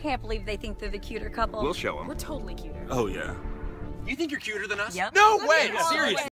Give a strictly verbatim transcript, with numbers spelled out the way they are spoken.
can't believe they think they're the cuter couple. We'll show them. We're totally cuter. Oh, yeah. You think you're cuter than us? Yep. No way! Seriously.